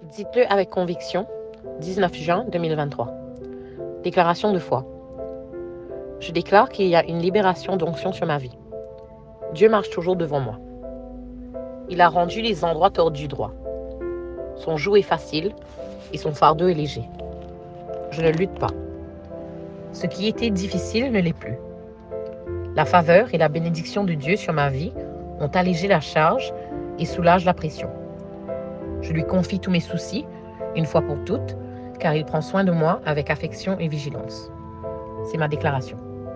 Dites-le avec conviction, 19 juin 2023. Déclaration de foi. Je déclare qu'il y a une libération d'onction sur ma vie. Dieu marche toujours devant moi. Il a rendu les endroits tordus droits. Son joug est facile et son fardeau est léger. Je ne lutte pas. Ce qui était difficile ne l'est plus. La faveur et la bénédiction de Dieu sur ma vie ont allégé la charge et soulagent la pression. Je lui confie tous mes soucis, une fois pour toutes, car il prend soin de moi avec affection et vigilance. C'est ma déclaration.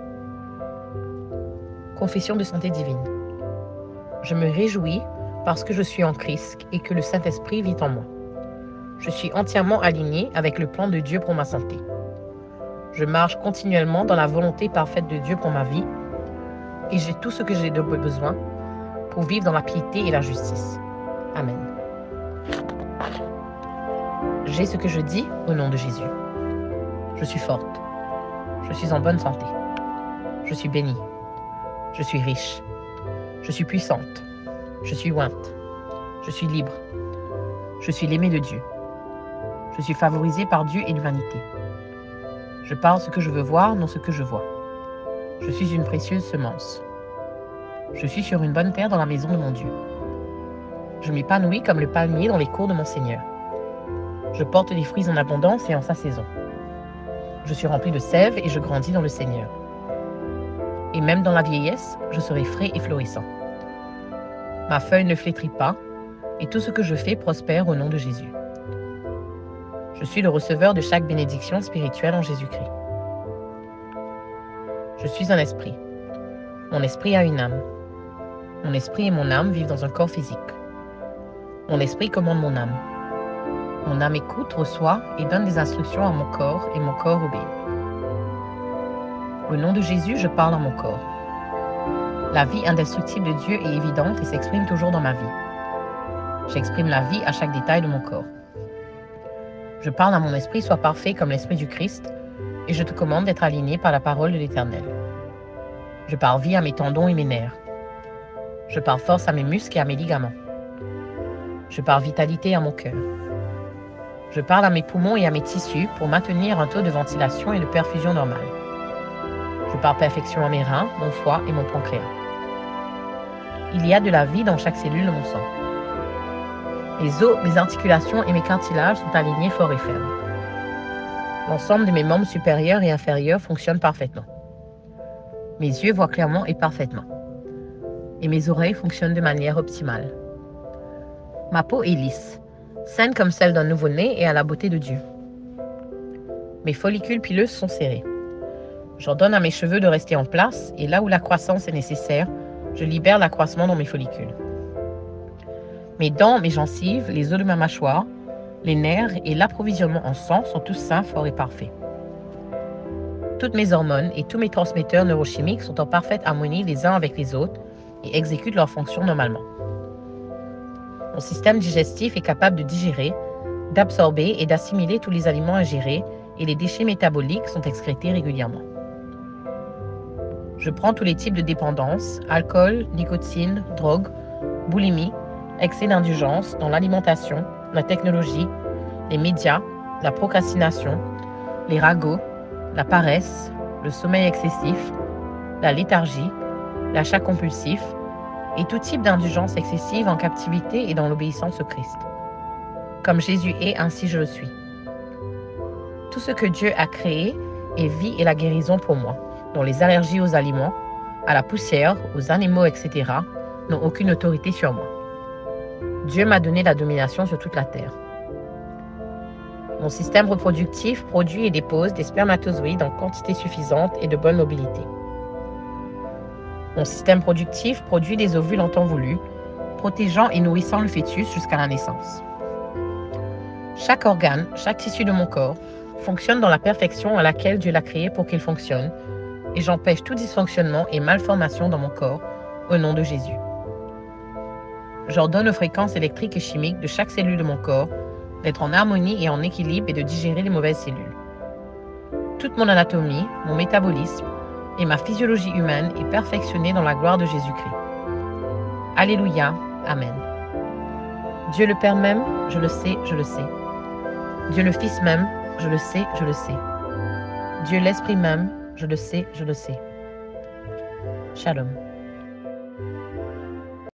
Confession de santé divine. Je me réjouis parce que je suis en Christ et que le Saint-Esprit vit en moi. Je suis entièrement aligné avec le plan de Dieu pour ma santé. Je marche continuellement dans la volonté parfaite de Dieu pour ma vie et j'ai tout ce que j'ai de besoin pour vivre dans la piété et la justice. Amen. J'ai ce que je dis au nom de Jésus. Je suis forte. Je suis en bonne santé. Je suis bénie. Je suis riche. Je suis puissante. Je suis ointe. Je suis libre. Je suis l'aimé de Dieu. Je suis favorisée par Dieu et l'humanité. Je parle ce que je veux voir, non ce que je vois. Je suis une précieuse semence. Je suis sur une bonne terre dans la maison de mon Dieu. Je m'épanouis comme le palmier dans les cours de mon Seigneur. Je porte des fruits en abondance et en sa saison. Je suis rempli de sève et je grandis dans le Seigneur. Et même dans la vieillesse, je serai frais et florissant. Ma feuille ne flétrit pas, et tout ce que je fais prospère au nom de Jésus. Je suis le receveur de chaque bénédiction spirituelle en Jésus-Christ. Je suis un esprit. Mon esprit a une âme. Mon esprit et mon âme vivent dans un corps physique. Mon esprit commande mon âme. Mon âme écoute, reçoit et donne des instructions à mon corps et mon corps obéit. Au nom de Jésus, je parle à mon corps. La vie indestructible de Dieu est évidente et s'exprime toujours dans ma vie. J'exprime la vie à chaque détail de mon corps. Je parle à mon esprit, sois parfait comme l'esprit du Christ, et je te commande d'être aligné par la parole de l'Éternel. Je parle vie à mes tendons et mes nerfs. Je parle force à mes muscles et à mes ligaments. Je parle vitalité à mon cœur. Je parle à mes poumons et à mes tissus pour maintenir un taux de ventilation et de perfusion normal. Je parle perfection à mes reins, mon foie et mon pancréas. Il y a de la vie dans chaque cellule de mon sang. Mes os, mes articulations et mes cartilages sont alignés forts et fermes. L'ensemble de mes membres supérieurs et inférieurs fonctionnent parfaitement. Mes yeux voient clairement et parfaitement. Et mes oreilles fonctionnent de manière optimale. Ma peau est lisse, saine comme celle d'un nouveau-né et à la beauté de Dieu. Mes follicules pileuses sont serrées. J'ordonne à mes cheveux de rester en place et là où la croissance est nécessaire, je libère l'accroissement dans mes follicules. Mes dents, mes gencives, les os de ma mâchoire, les nerfs et l'approvisionnement en sang sont tous sains, forts et parfaits. Toutes mes hormones et tous mes transmetteurs neurochimiques sont en parfaite harmonie les uns avec les autres et exécutent leurs fonctions normalement. Mon système digestif est capable de digérer, d'absorber et d'assimiler tous les aliments ingérés et les déchets métaboliques sont excrétés régulièrement. Je prends tous les types de dépendance, alcool, nicotine, drogue, boulimie, excès d'indulgence dans l'alimentation, la technologie, les médias, la procrastination, les ragots, la paresse, le sommeil excessif, la léthargie, l'achat compulsif et tout type d'indulgence excessive en captivité et dans l'obéissance au Christ. Comme Jésus est, ainsi je le suis. Tout ce que Dieu a créé est vie et la guérison pour moi, dont les allergies aux aliments, à la poussière, aux animaux, etc., n'ont aucune autorité sur moi. Dieu m'a donné la domination sur toute la terre. Mon système reproductif produit et dépose des spermatozoïdes en quantité suffisante et de bonne mobilité. Mon système productif produit des ovules en temps voulu, protégeant et nourrissant le fœtus jusqu'à la naissance. Chaque organe, chaque tissu de mon corps fonctionne dans la perfection à laquelle Dieu l'a créé pour qu'il fonctionne, et j'empêche tout dysfonctionnement et malformation dans mon corps au nom de Jésus. J'ordonne aux fréquences électriques et chimiques de chaque cellule de mon corps d'être en harmonie et en équilibre et de digérer les mauvaises cellules. Toute mon anatomie, mon métabolisme et ma physiologie humaine est perfectionnée dans la gloire de Jésus-Christ. Alléluia, Amen. Dieu le Père m'aime, je le sais, Dieu le Fils même, je le sais, je le sais. Dieu l'Esprit même, je le sais, je le sais. Shalom.